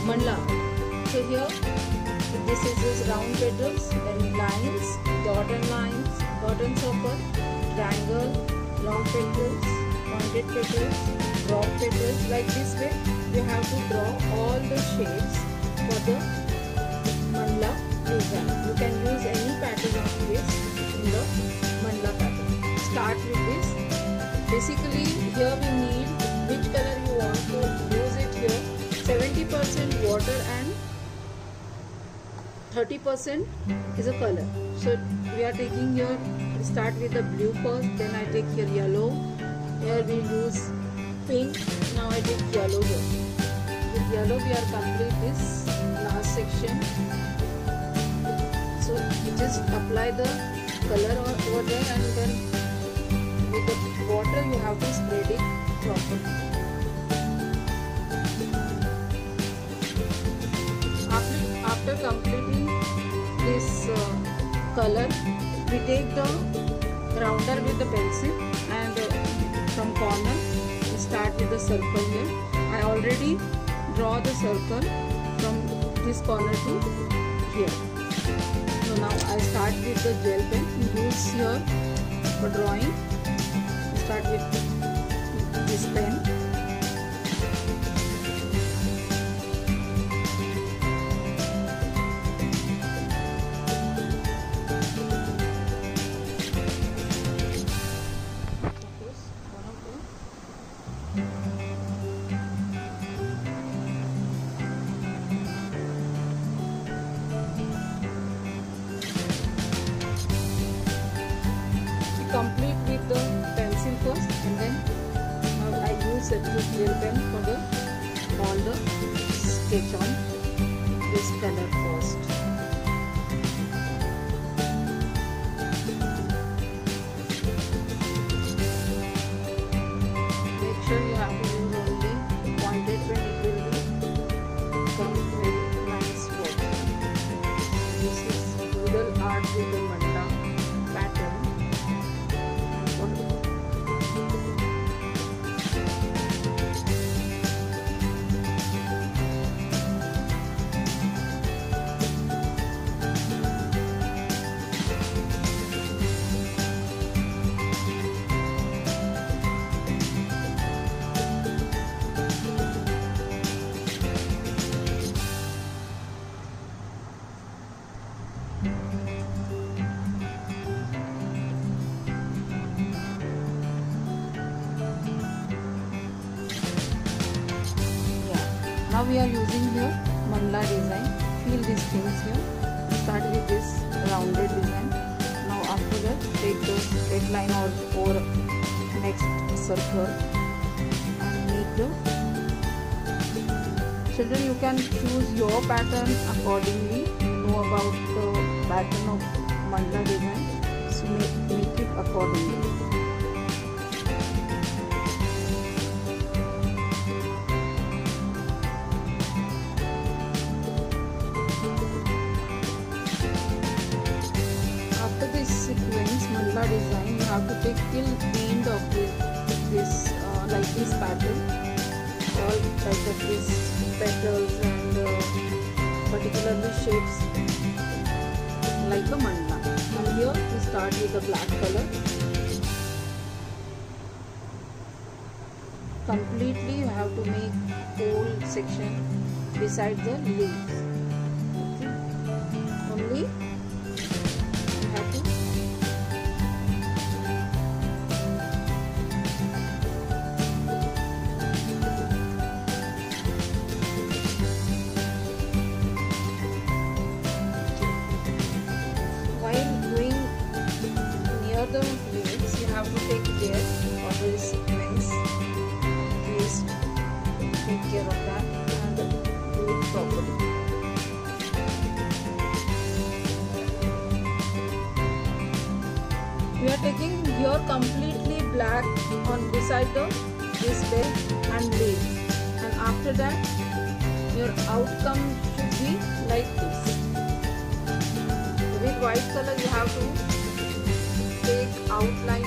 mandala. So here this is just round petals, then lines, dot and lines, dot and circle, triangle, long petals, pointed petals, drop petals. Like this way you have to draw all the shapes for the mandala design. You can use any pattern of this in the mandala pattern. Start with this. Basically here we need which color you want to use it here. 70% water and 30% is a color. So we are taking here, start with the blue first, then I take here yellow. Here we use pink. Now I take yellow here. With yellow we are complete this last section. So you just apply the color over there, and then with the water you have to spread it properly. After completing this color, we take the rounder with the pencil, and from corner we start with the circle here. I already draw the circle from this corner to here. So now I start with the gel pen. Use here for drawing. Start with this pen. Complete with the pencil first, and then I use a gel pen for the all the sketch on this color first. Make sure you have to use only pointed pen. It will become very nice work. This is doodle art with the mandala pattern. Now we are using here mandala design. Feel these things here. Start with this rounded design. Now after that take the straight line or next circle and make the. Children, you can choose your pattern accordingly. You know about the pattern of mandala design, so make it accordingly. Sequence mandala design, you have to take till end of this like this pattern, all like of these petals and particularly shapes like a mandala. And here we start with the black color. Completely you have to make whole section beside the leaves. Okay. Only you have to the leaves, you have to take care of the sequence. Please take care of that and do it properly. We are taking here completely black on beside this bell and leaves, and after that your outcome should be like this. With white color you have to take outline